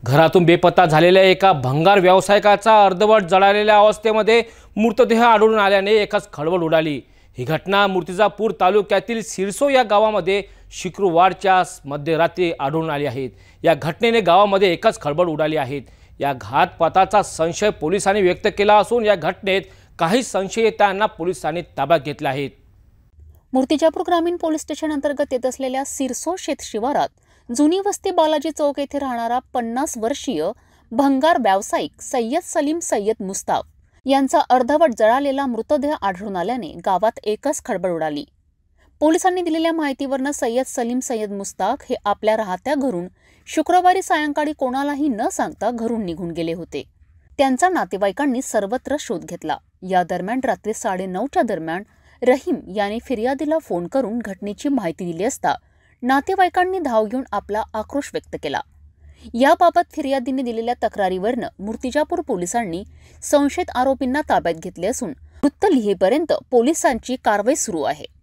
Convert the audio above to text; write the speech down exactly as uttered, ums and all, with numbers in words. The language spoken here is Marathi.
घरातून बेपत्ता झालेल्या एका भंगार व्यावसायिकाचा अर्धवट जळालेल्या अवस्थेमध्ये मृतदेह आढळून आल्याने एकच खळबळ उडाली। ही घटना मूर्तिजापूर तालुक्यातील सिरसो या गावामध्ये शुक्रवारच्या मध्यरात्री आढळून आली आहे। या घटनेने गावामध्ये एकच खळबळ उडाली आहे। या घातपाताचा संशय पोलिसांनी व्यक्त केला असून या घटनेत काही संशयितांना पोलिसांनी ताब्यात घेतले आहे। मूर्तिजापूर ग्रामीण पोलीस स्टेशन अंतर्गत येत असलेल्या सिरसो शेत शिवारात जुनी वस्ती बालाजी चौक येथे राहणारा पन्नास वर्षीय भंगार व्यावसायिक सय्यद सलीम सय्यद मुस्ताफ यांचा अर्धवट जळालेला मृतदेह आढळून आल्याने गावात एकच खळबळ उडाली। पोलिसांनी दिलेल्या माहितीवरून सय्यद सलीम सय्यद मुस्ताफ हे आपल्या राहत्या घरून शुक्रवारी सायंकाळी कोणालाही न सांगता घरून निघून गेले होते। त्यांचा नातेवाईकांनी सर्वत्र शोध घेतला। या दरम्यान रात्री साडे नऊच्या दरम्यान रहीम याने फिर्यादीला फोन करून घटनेची माहिती दिली असता नातेवाईकांनी धाव घेऊन आपला आक्रोश व्यक्त केला। याबाबत फिर्यादीने दिलेल्या तक्रारीवरून मूर्तिजापूर पोलिसांनी संशयित आरोपींना ताब्यात घेतले असून वृत्त लिहेपर्यंत पोलिसांची कारवाई सुरू आहे।